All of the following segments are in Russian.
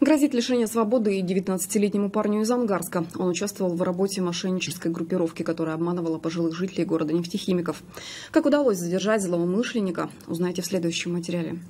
Грозит лишение свободы и 19-летнему парню из Ангарска. Он участвовал в работе мошеннической группировки, которая обманывала пожилых жителей города нефтехимиков. Как удалось задержать злоумышленника, узнаете в следующем материале.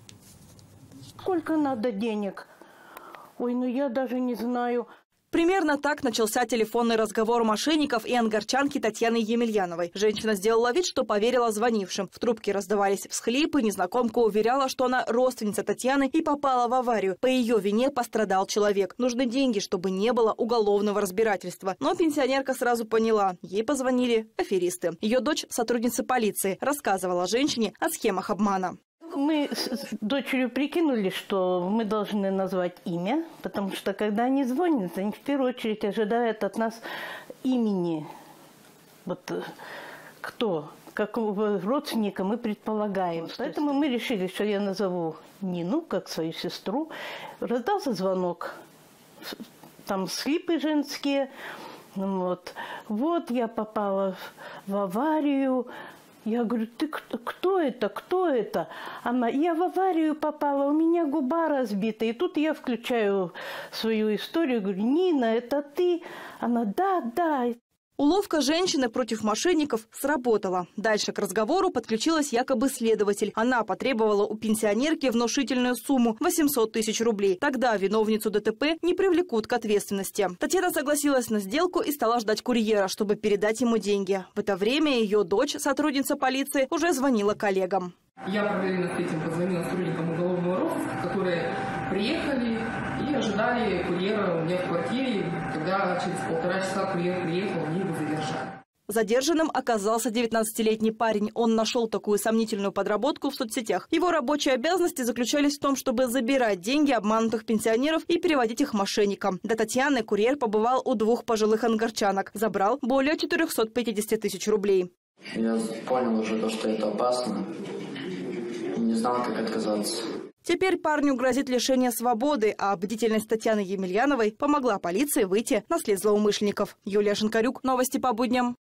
Сколько надо денег? Ой, ну я даже не знаю. Примерно так начался телефонный разговор мошенников и ангарчанки Татьяны Емельяновой. Женщина сделала вид, что поверила звонившим. В трубке раздавались всхлипы, незнакомка уверяла, что она родственница Татьяны и попала в аварию. По ее вине пострадал человек. Нужны деньги, чтобы не было уголовного разбирательства. Но пенсионерка сразу поняла. Ей позвонили аферисты. Ее дочь, сотрудница полиции, рассказывала женщине о схемах обмана. Мы с дочерью прикинули, что мы должны назвать имя, потому что когда они звонят, они в первую очередь ожидают от нас имени. Вот кто, какого родственника мы предполагаем. Поэтому мы решили, что я назову Нину, как свою сестру. Раздался звонок, там слипы женские. Вот я попала в аварию. Я говорю, ты кто это, кто это? Она, я в аварию попала, у меня губа разбита. И тут я включаю свою историю, говорю, Нина, это ты? Она, да. Уловка женщины против мошенников сработала. Дальше к разговору подключилась якобы следователь. Она потребовала у пенсионерки внушительную сумму – 800 тысяч рублей. Тогда виновницу ДТП не привлекут к ответственности. Татьяна согласилась на сделку и стала ждать курьера, чтобы передать ему деньги. В это время ее дочь, сотрудница полиции, уже звонила коллегам. Я параллельно с этим позвонила сотрудникам уголовного розыска, которые приехали и ожидали курьера у меня в квартире. Когда через 1,5 часа курьер приехал, они его задержали. Задержанным оказался 19-летний парень. Он нашел такую сомнительную подработку в соцсетях. Его рабочие обязанности заключались в том, чтобы забирать деньги обманутых пенсионеров и переводить их мошенникам. До Татьяны курьер побывал у 2 пожилых ангарчанок. Забрал более 450 тысяч рублей. Я понял уже то, что это опасно. Не знал, как отказаться. Теперь парню грозит лишение свободы, а бдительность Татьяны Емельяновой помогла полиции выйти на след злоумышленников. Юлия Шинкарюк, новости по будням.